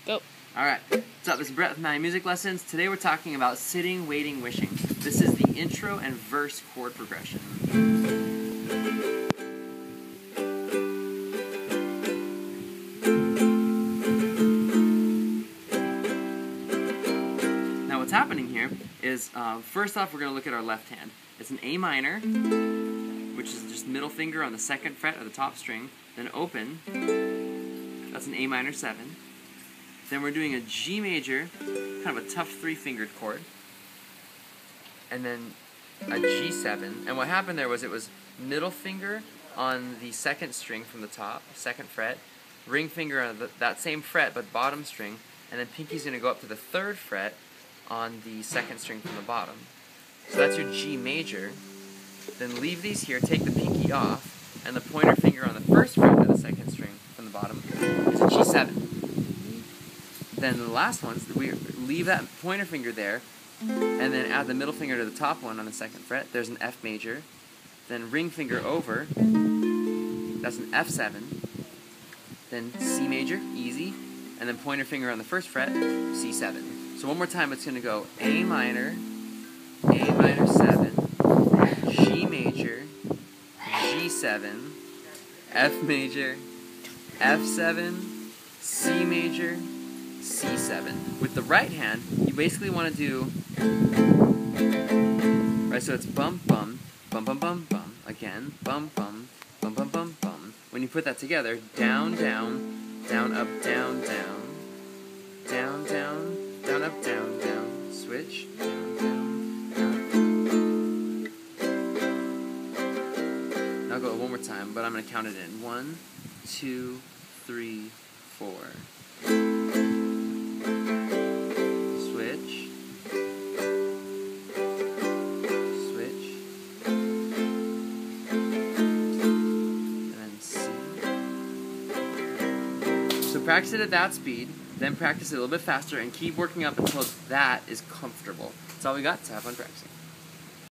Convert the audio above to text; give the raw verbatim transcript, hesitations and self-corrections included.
Go. Alright, what's up? This is Brett with Mountain Music Lessons. Today we're talking about sitting, waiting, wishing. This is the intro and verse chord progression. Now what's happening here is, uh, first off we're going to look at our left hand. It's an A minor, which is just middle finger on the second fret of the top string, then open, that's an A minor seven. Then we're doing a G major, kind of a tough three-fingered chord, and then a G seven. And what happened there was it was middle finger on the second string from the top, second fret, ring finger on the, that same fret but bottom string, and then pinky's going to go up to the third fret on the second string from the bottom. So that's your G major. Then leave these here, take the pinky off, and the pointer finger on the first fret of the second string from the bottom is a G seven. Then the last one, we leave that pointer finger there, and then add the middle finger to the top one on the second fret. There's an F major. Then ring finger over, that's an F seven. Then C major, easy. And then pointer finger on the first fret, C seven. So one more time, it's going to go A minor, A minor seven, G major, G seven, F major, F seven, C major, C seven. With the right hand, you basically want to do, right, so it's bum, bum, bum, bum, bum, bum, again, bum, bum, bum, bum, bum, bum. When you put that together, down, down, down, up, down, down, down, down, down, up, down, down, switch, down, down, down. Now I'll go one more time, but I'm going to count it in. One, two, three, four. So practice it at that speed, then practice it a little bit faster, and keep working up until that is comfortable. That's all we got, so have fun practicing.